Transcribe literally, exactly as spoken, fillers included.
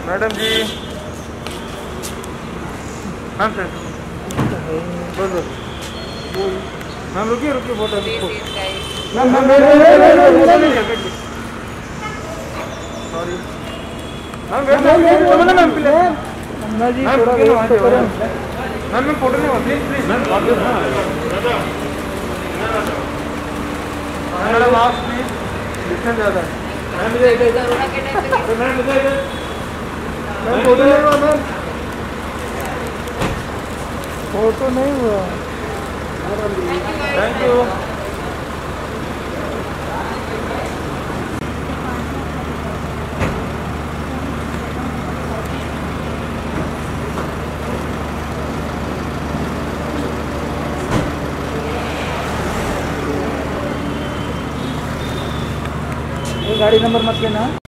Madam जी, ma'am sir बोल बोल ma'am, रुकिए रुकिए photo ma'am ma'am sorry ma'am wait ma'am ma'am please ma'am जी थोड़ा वेट करो मैम मैम फोटो नहीं प्लीज प्लीज मैम मैडम आप प्लीज डिस्टेंस ज़्यादा है मैम इधर इधर मैम इधर इधर मैम फोटो नहीं हुआ मैम फोटो नहीं हुआ थैंक यू। गाड़ी नंबर मत लेना।